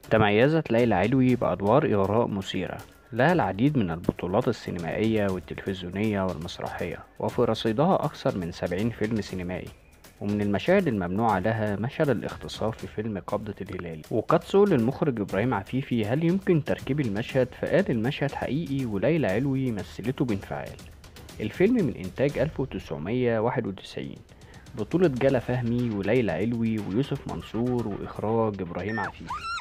تميزت ليلى علوي بأدوار إغراء مثيرة، لها العديد من البطولات السينمائية والتلفزيونية والمسرحية، وفي رصيدها أكثر من 70 فيلم سينمائي. ومن المشاهد الممنوعة لها مشهد الاغتصاب في فيلم قبضة الهلال. وقد سئل المخرج إبراهيم عفيفي هل يمكن تركيب المشهد، فقال المشهد حقيقي وليلى علوي مثلته بانفعال. الفيلم من إنتاج 1991، بطولة جلا فهمي وليلى علوي ويوسف منصور، وإخراج إبراهيم عفيفي.